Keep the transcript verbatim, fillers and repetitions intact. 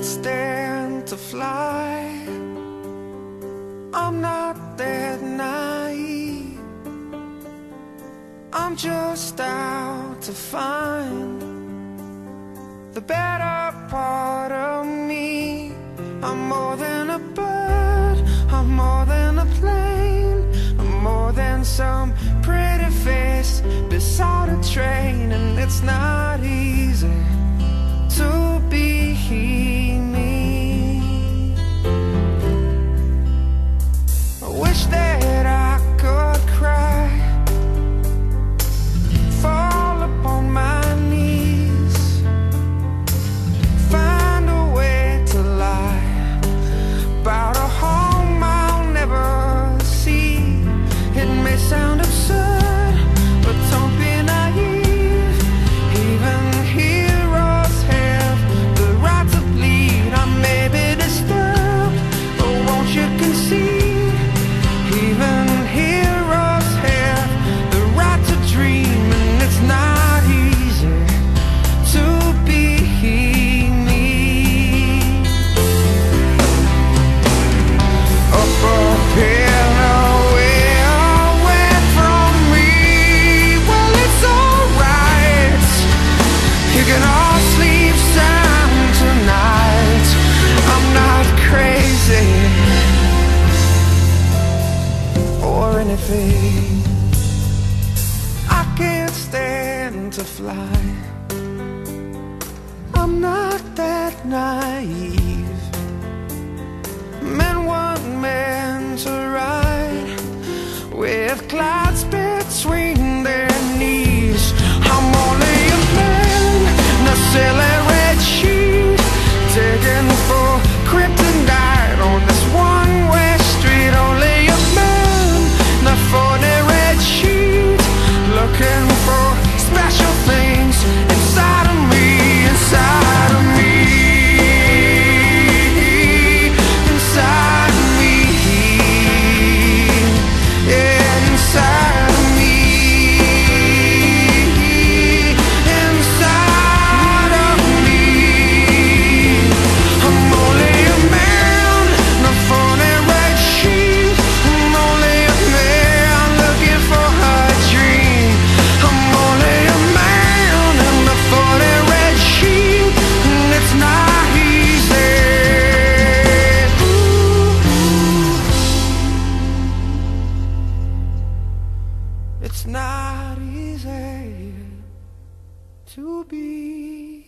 stand to fly. I'm not that naive. I'm just out to find the better part of me. I'm more than a bird, I'm more than a plane, I'm more than some pretty face beside a train. And it's not easy to be me. I wish that I could cry, fall upon my knees, find a way to lie about a home I'll never see. It may sound absurd, but don't be naive. Even heroes have the right to bleed. I may be disturbed, but won't you concede? Even heroes have the right to dream. And it's not easy to be me. Up, up here, away, away from me. Well, it's alright, you can all sleep sound tonight. I'm not crazy or anything. I can't stand to fly. I'm not that naive. Men weren't meant to ride with clouds between their knees. I'm only a man in a silly red sheet, digging for kryptonite on this one-way street. Only a man in a funny red sheet, looking for special things inside of me, inside of me, inside of me, yeah, inside of me, inside of me. I'm only a man in a funny red sheet. I'm only a man looking for a dream. I'm only a man in a funny red sheet, and it's not easy. It's not easy to be